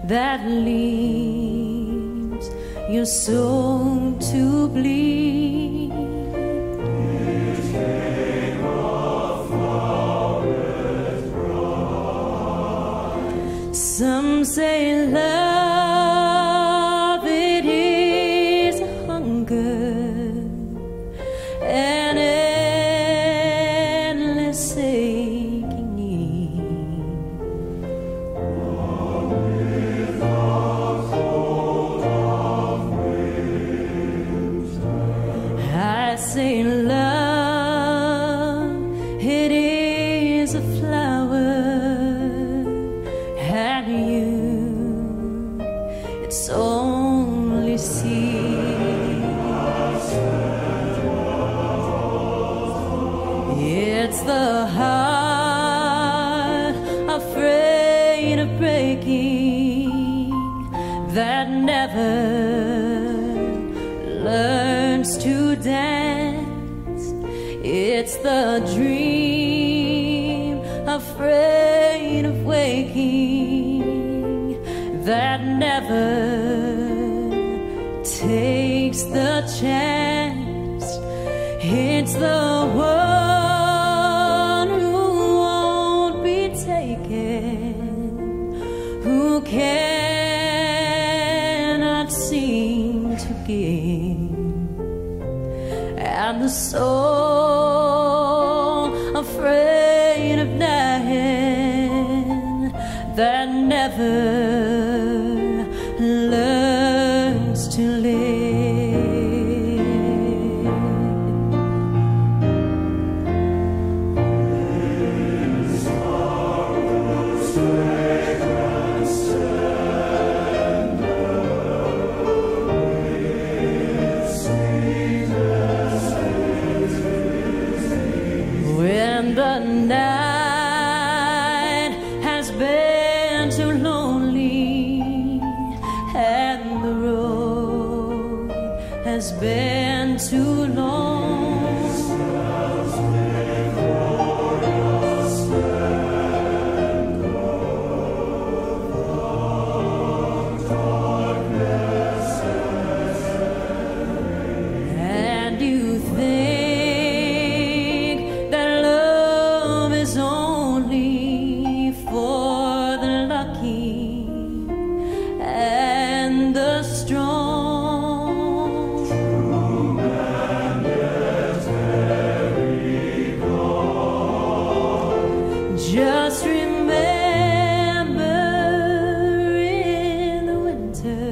that leaves your soul to bleed. Each came of flowers bright. Some say love, it is a hunger, an endless aching need. With the cold of winter, I say love, it is a flower, and you, it's only seed. It's the heart afraid of breaking that never learns to dance. It's the dream afraid of waking that never takes the chance. It's the one who won't be taken, who cannot seem to give, and the soul afraid of dying that never learns to live. When the night has been too lonely and the road has been too long, and you think that love is only for the lucky and the strong. true and yet very gone. Just remember in the winter,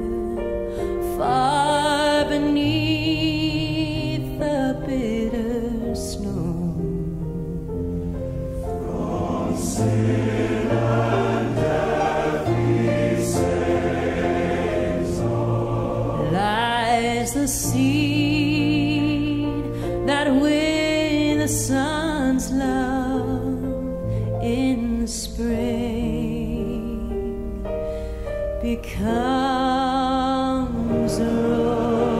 far beneath the bitter snow, From sin and death he saves us. lies the seed that with the sun's love in the spring becomes a rose.